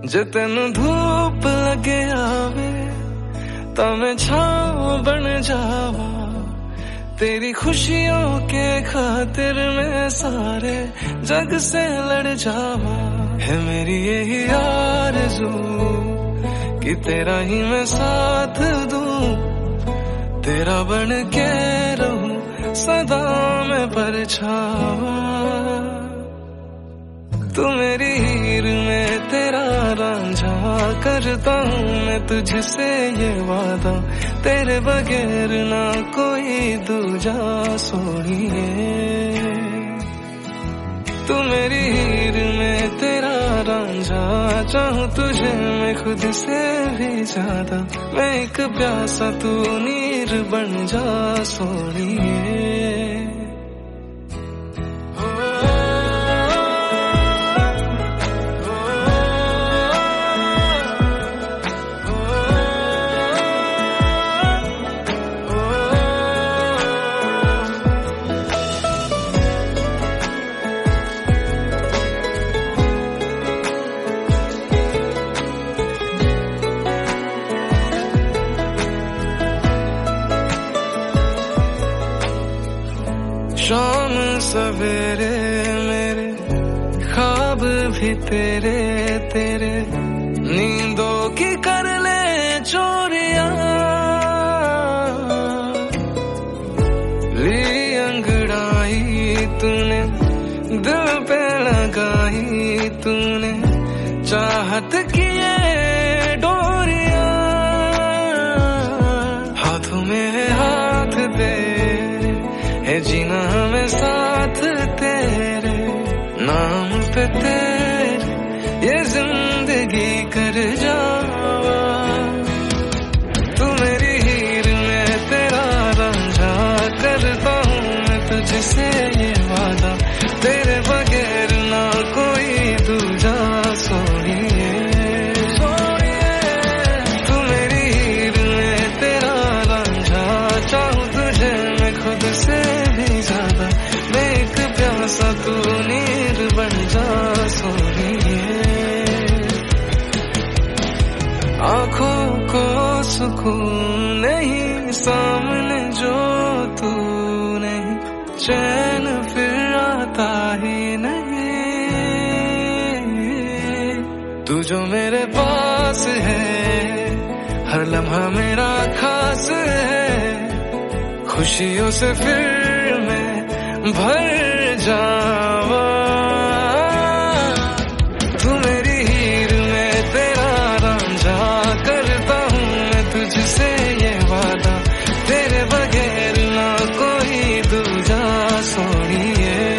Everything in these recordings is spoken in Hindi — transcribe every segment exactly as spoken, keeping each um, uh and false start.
जे तेनू धूप लगे आवे तां मैं छांव बन जावा, तेरी खुशियों के खातिर मैं सारे जग से लड़ जावा। है मेरी यही आरज़ू कि तेरा ही मैं साथ दूं, तेरा बन के रहूं सदा मैं परछावा। तू मेरी हीर में तेरा रांझा, करता हूँ मैं तुझसे ये वादा, तेरे बगैर ना कोई दूजा सोनिए। तू मेरी हीर में तेरा रांझा, चाहूँ तुझे मैं खुद से भी ज्यादा, मैं एक प्यासा तू नीर बन जा सोनिए। शाम सवेरे मेरे ख्वाब भी तेरे तेरे, नींदों की कर ले चोरियां, ली अंगड़ाई तूने दिल पे लगाई तूने, चाहत की ये डोरियां, हाथों में हाथ दे है जीना हमें साथ तेरे, नाम पे तेरे ये जिंदगी कर जावा। तू मेरी हीर में तेरा रांझा, करता हूँ मैं तुझसे ये वादा, तेरे बगैर ना कोई दूजा सोनिए। तू मेरी हीर में तेरा रांझा, चाहूँ तुझे मैं खुद से ज्यादा, मैं एक प्यासा तू नीर बन जा सोनिए। आँखों को सुकून नहीं सामने जो तू नहीं, चैन फिर आता ही नहीं। तू जो मेरे पास है हर लम्हा मेरा खास है, खुशियों से फिर मैं भर जावा। तू मेरी हीर में तेरा रांझा, करता हूँ मैं तुझसे ये वादा, तेरे बगैर ना कोई दूजा सोनिए।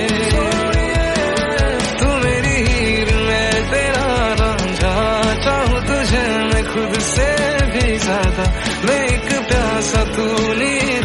तू मेरी हीर में तेरा रांझा, चाहूँ तुझे मैं खुद से भी ज्यादा, मैं एक प्यासा तू नीर